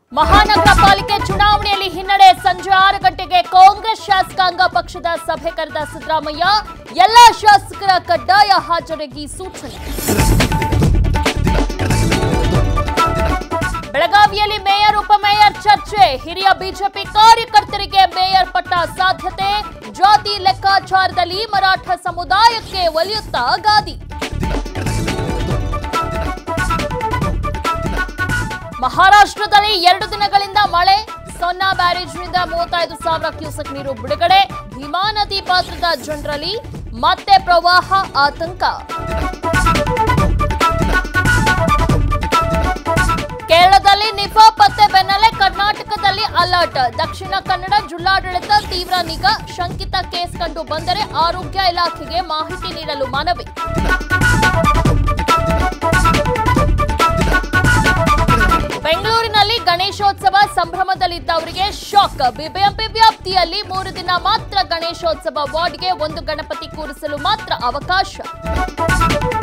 ಮಹಾನಗರ ಪಾಲಿಕೆ ಚುನಾವಣೆಯಲ್ಲಿ ಹಿನ್ನಡೆ ಸಂಜೆ 6 ಗಂಟೆಗೆ ಕಾಂಗ್ರೆಸ್ ಶಾಸಕಾಂಗ ಪಕ್ಷದ ಸಭೆ ಕರೆದ ಸಿದ್ದರಾಮಯ್ಯ ಎಲ್ಲ ಶಾಸಕರ ಕಡ್ಡಾಯ ಹಾಜರಿಗೆ ಸೂಚನೆ. ಬೆಳಗಾವಿಯಲ್ಲಿ ಮೇಯರ್ ಉಪಮೇಯರ್ ಚರ್ಚೆ, ಹಿರಿಯ ಬಿಜೆಪಿ ಕಾರ್ಯಕರ್ತರಿಗೆ ಮೇಯರ್ ಪಟ್ಟ ಸಾಧ್ಯತೆ, ಜಾತಿ ಲೆಕ್ಕಾಚಾರದಲ್ಲಿ ಮರಾಠ ಸಮುದಾಯಕ್ಕೆ ಒಲಿಯುತ್ತಾ ಗಾದಿ. ಮಹಾರಾಷ್ಟ್ರದಲ್ಲಿ 2 ದಿನಗಳಿಂದ ಮಳೆ, ಸೊನ್ನಾ ಬ್ಯಾರೇಜ್ನಿಂದ 35,000 ಕ್ಯೂಸೆಕ್ ನೀರು ಬಿಡುಗಡೆ, ಭೀಮಾ ನದಿ ಪಾತ್ರದ ಜನರಲ್ಲಿ ಮತ್ತೆ ಪ್ರವಾಹ ಆತಂಕ. ಕೇರಳದಲ್ಲಿ ನಿಫಾ ಪತ್ತೆ ಬೆನ್ನಲ್ಲೇ ಕರ್ನಾಟಕದಲ್ಲಿ ಅಲರ್ಟ್, ದಕ್ಷಿಣ ಕನ್ನಡ ಜಿಲ್ಲಾಡಳಿತ ತೀವ್ರ ನಿಗಾ, ಶಂಕಿತ ಕೇಸ್ ಕಂಡು ಬಂದರೆ ಆರೋಗ್ಯ ಇಲಾಖೆಗೆ ಮಾಹಿತಿ ನೀಡಲು ಮನವಿ. ಬೆಂಗಳೂರಿನಲ್ಲಿ ಗಣೇಶೋತ್ಸವ ಸಂಭ್ರಮದಲ್ಲಿದ್ದವರಿಗೆ ಶಾಕ್, ಬಿಬಿಎಂಪಿ ವ್ಯಾಪ್ತಿಯಲ್ಲಿ 3 ದಿನ ಮಾತ್ರ ಗಣೇಶೋತ್ಸವ, ವಾರ್ಡ್ಗೆ 1 ಗಣಪತಿ ಕೂರಿಸಲು ಮಾತ್ರ ಅವಕಾಶ.